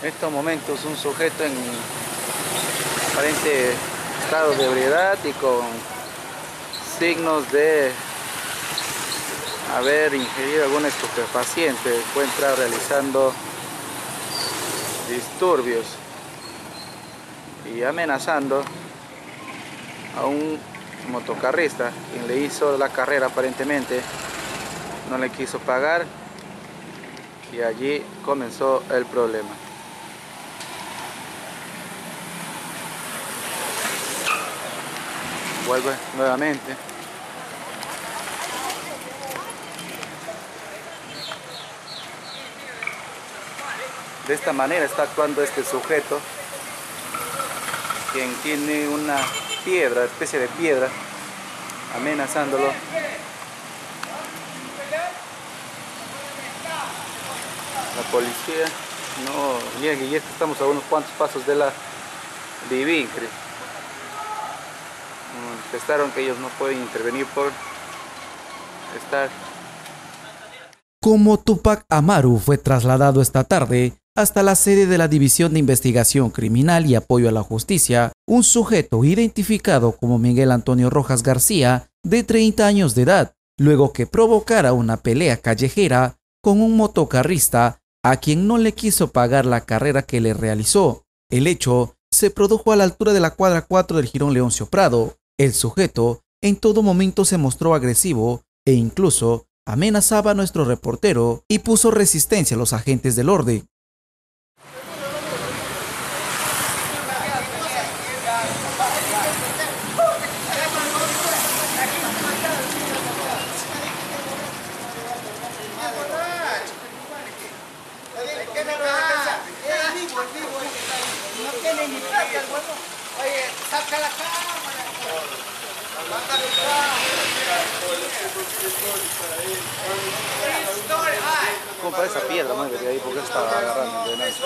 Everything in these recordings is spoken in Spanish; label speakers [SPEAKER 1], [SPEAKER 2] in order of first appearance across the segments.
[SPEAKER 1] En estos momentos un sujeto en aparente estado de ebriedad y con signos de haber ingerido algún estupefaciente se encuentra realizando disturbios y amenazando a un motocarrista quien le hizo la carrera. Aparentemente no le quiso pagar y allí comenzó el problema. Vuelve nuevamente. De esta manera está actuando este sujeto, quien tiene una piedra, especie de piedra, amenazándolo. La policía no llega y estamos a unos cuantos pasos de la Vivincre. Manifestaron que ellos no pueden intervenir por estar.
[SPEAKER 2] Como Tupac Amaru fue trasladado esta tarde hasta la sede de la División de Investigación Criminal y Apoyo a la Justicia, un sujeto identificado como Miguel Antonio Rojas García, de 30 años de edad, luego que provocara una pelea callejera con un motocarrista a quien no le quiso pagar la carrera que le realizó. El hecho se produjo a la altura de la cuadra 4 del Jirón Leoncio Prado. El sujeto en todo momento se mostró agresivo e incluso amenazaba a nuestro reportero y puso resistencia a los agentes del orden.
[SPEAKER 3] Oye, saca la cámara.
[SPEAKER 1] Compra esa piedra, madre, de ahí, porque estaba agarrando de nada.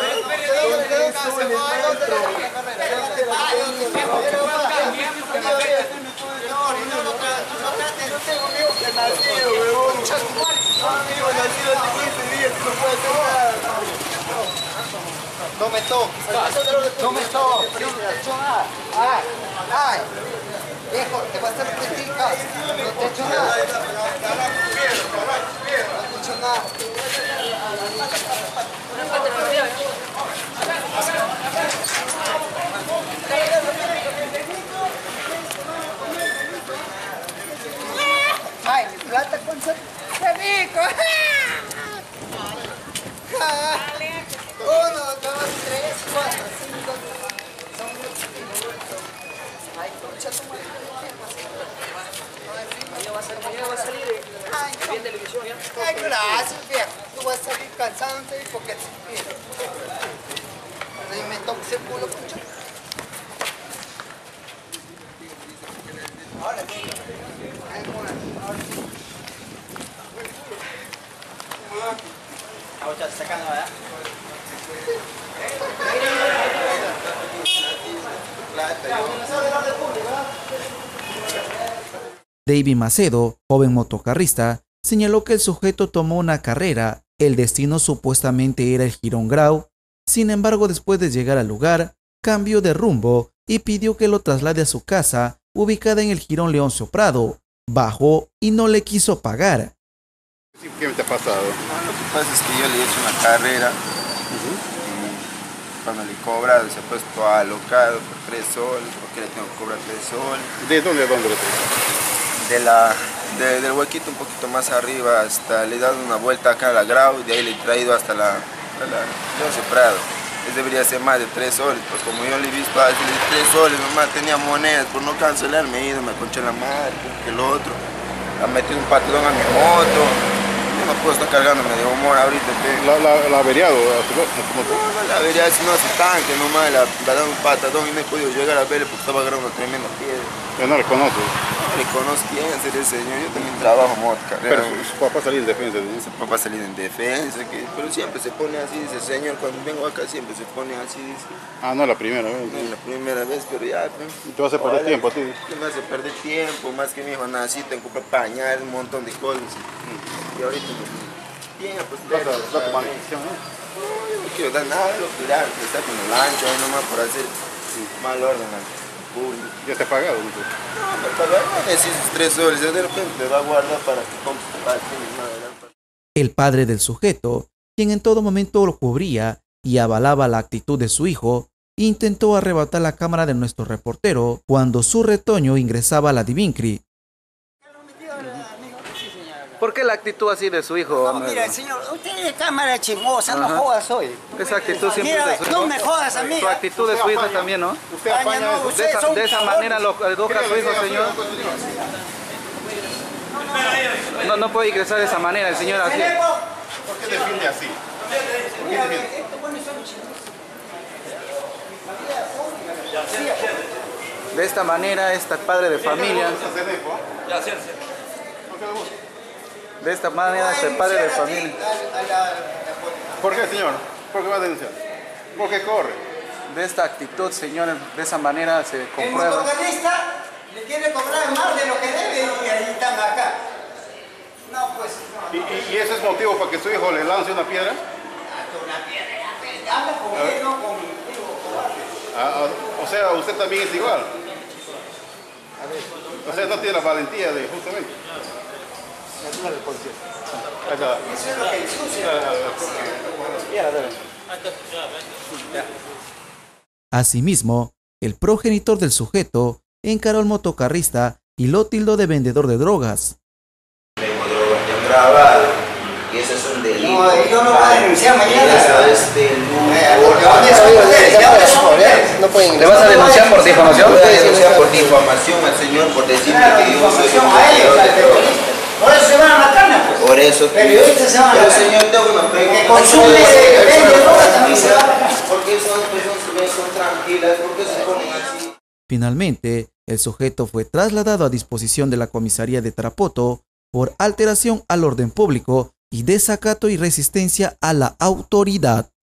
[SPEAKER 3] No me toques, no me toques, no te he hecho nada. Ay, ay, viejo, te vas a hacer críticas, no te he hecho nada. No te he hecho nada. Ay, mi plata con su rico. 1, 2, 3, 4, 5. Ay, concha tu madre.
[SPEAKER 4] Mañana va a salir en televisión ya.
[SPEAKER 3] Ay, gracias, viejo. Tú vas a salir cansante porque me toques el culo, concha. Ahora sí.
[SPEAKER 4] Ahora está sacando, ¿verdad?
[SPEAKER 2] David Macedo, joven motocarrista, señaló que el sujeto tomó una carrera, el destino supuestamente era el Jirón Grau. Sin embargo, después de llegar al lugar, cambió de rumbo y pidió que lo traslade a su casa, ubicada en el Jirón Leoncio Prado. Bajó y no le quiso pagar.
[SPEAKER 5] ¿Qué te ha pasado?
[SPEAKER 6] No, lo que pasa es que yo le he hecho una carrera y cuando le he cobrado se ha puesto alocado por 3 soles, porque le tengo que cobrar 3 soles.
[SPEAKER 5] ¿De dónde le traes?
[SPEAKER 6] Del huequito un poquito más arriba, hasta le he dado una vuelta acá a la Grau y de ahí le he traído hasta la Leoncio Prado. Debería ser más de 3 soles, pues como yo le he visto a 3 soles, nomás tenía monedas, por no cancelar me he ido, me conché la madre, que el otro. Ha metido un patadón a mi moto. Yo no puedo estar cargándome de humor ahorita.
[SPEAKER 5] ¿La averiado a tu moto?
[SPEAKER 6] No, la averiado si no hace tanque, nomás le ha dado un patadón y no he podido llegar a verle porque estaba agarrando una tremenda piedra.
[SPEAKER 5] Yo no le conozco.
[SPEAKER 6] No le conozco quién es ese señor, yo también trabajo moto, carrera.
[SPEAKER 5] Pero su papá salió en defensa.
[SPEAKER 6] Su papá salió en defensa, pero siempre se pone así, dice señor, cuando vengo acá siempre se pone así, dice.
[SPEAKER 5] Ah, no, la primera vez.
[SPEAKER 6] No es la primera vez, pero ya.
[SPEAKER 5] Y te vas a perder tiempo a ti.
[SPEAKER 6] Me hace perder tiempo, más que mi hijo nací, tengo que comprar pañal, un montón de cosas. Y ahorita, bien, pues.
[SPEAKER 5] ¿La maldición, no?
[SPEAKER 6] no quiero dar nada de lo que da, que está con el ancho ahí nomás por hacer mal orden al público.
[SPEAKER 5] Ya te ha pagado, ¿no?
[SPEAKER 6] No, me pagaron esos 3 soles, yo de repente me va a guardar para que compre para
[SPEAKER 2] El padre del sujeto, quien en todo momento lo cubría y avalaba la actitud de su hijo, intentó arrebatar la cámara de nuestro reportero cuando su retoño ingresaba a la Divincri.
[SPEAKER 1] ¿Por qué la actitud así de su hijo?
[SPEAKER 3] No, mira, señor, usted es cámara chismosa, no jodas hoy.
[SPEAKER 1] Esa actitud siempre
[SPEAKER 3] Mira,
[SPEAKER 1] es de su
[SPEAKER 3] no
[SPEAKER 1] hijo.
[SPEAKER 3] me jodas a mí.
[SPEAKER 1] Su actitud de su hijo también, ¿no?
[SPEAKER 5] Usted apaña eso.
[SPEAKER 3] Ustedes son
[SPEAKER 1] De esa
[SPEAKER 3] cabrones.
[SPEAKER 1] manera lo educa a su hijo, señor. No puede ingresar de esa manera el señor así.
[SPEAKER 5] ¿Por qué defiende así?
[SPEAKER 1] De esta manera, este padre de familia. De esta manera, este padre de familia.
[SPEAKER 5] ¿Por qué, señor? ¿Por qué va a denunciar? ¿Por qué corre?
[SPEAKER 1] De esta actitud, señor, de esa manera se
[SPEAKER 3] El
[SPEAKER 1] comprueba.
[SPEAKER 3] motocarista le quiere cobrar más de lo que debe y ahí están acá. No, pues, no.
[SPEAKER 5] ¿Y ese es motivo para que su hijo le lance una piedra?
[SPEAKER 3] Una piedra, habla con él, no conmigo.
[SPEAKER 5] O sea, usted también es igual. O sea, no tiene la valentía de justamente. Ahí está.
[SPEAKER 3] Eso es lo que ensucia.
[SPEAKER 2] Asimismo, el progenitor del sujeto encaró al motocarrista y lo tildó de vendedor de drogas.
[SPEAKER 6] Tengo drogas ya grabadas y eso es un delito.
[SPEAKER 3] No, yo no voy a denunciar mañana.
[SPEAKER 6] Eso es
[SPEAKER 1] ¿Le vas a denunciar por difamación?
[SPEAKER 6] Voy a denunciar por difamación al señor por decirme que yo soy un
[SPEAKER 3] a ellos,
[SPEAKER 6] vendedor de
[SPEAKER 3] al
[SPEAKER 6] drogas.
[SPEAKER 3] periodista. Por eso se van a matar, pues.
[SPEAKER 6] Por eso.
[SPEAKER 3] Periodistas se van a
[SPEAKER 6] Pero
[SPEAKER 3] matar.
[SPEAKER 6] señor, tengo una pregunta.
[SPEAKER 3] Que consume, vende drogas, también se va a matar.
[SPEAKER 6] Porque esas personas son tranquilas, porque se ponen así.
[SPEAKER 2] Finalmente, el sujeto fue trasladado a disposición de la comisaría de Tarapoto por alteración al orden público y desacato y resistencia a la autoridad.